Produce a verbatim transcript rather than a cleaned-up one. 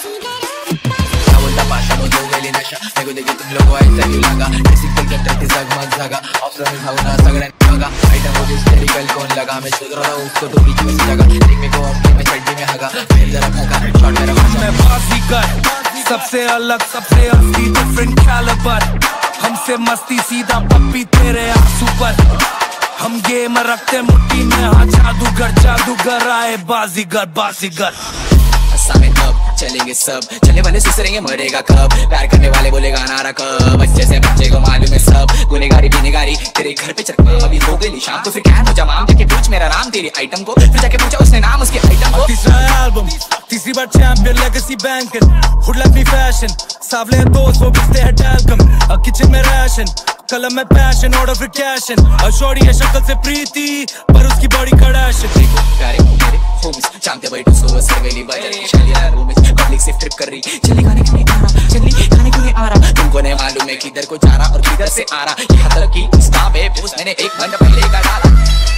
क्या बोलता पाशा वो जो गेली नशा मेरे को देखे तुम लोगों ऐसा क्यों लगा बेसिकल कंट्रैक्ट जगमग जगा ऑप्शन में भावना सगळ्यांनी बघा आइटम वो हिस्टेरिकल कौन लगा मैं सोच रहा हूँ उसको तो बीच में जगह देख मेरे को अपने में चड्डी में हगा फिर जरा भगा शॉट मेरा मैं बाजीगर सबसे अलग सबसे असली डिफरेंट कैलिबर हमसे मस्ती सीधा पप्पी तेरे आंसू पर हम गेम रखते मुट्ठी में हाँ जादूगर जादूगर आए बाजीगर बाजीगर सामने तब चलेंगे सब चलने वाले सुसरेंगे मरेगा कब प्यार करने वाले बोलेगा नारा कब बच्चे से बच्चे को मालूम है सब गुनेगारी बिनेगारी तेरे घर पे चल अभी हो गई शाम तो फिर क्या हो जमाम जाके पूछ मेरा नाम तेरी आइटम को फिर जाके पूछा उसने नाम उसके आइटम को तीसरा एल्बम तीसरी बार चैंपियन लेगेसी बैंकर हुड लाइक मी फैशन सावले दोस्त वो बिस्ते है टैल्कम किचन में राशन कलम में पैशन ऑर्डर फिर कैशन शॉर्टी है शक्ल से प्रीति पर उसकी बॉडी कड़ाशन प्यारे मेरे होम्स चांते बैठो सो सरवेली बजरी चलिए रूम में पब्लिक से ट्रिप कर रही चली खाने क्यों नहीं आ रहा चली खाने क्यों नहीं आ रहा तुमको नहीं मालूम है किधर को जा रहा और किधर से आ रहा यहाँ तक कि इंस्टा पे पोस्ट मैंने एक घंटा पहले का डाला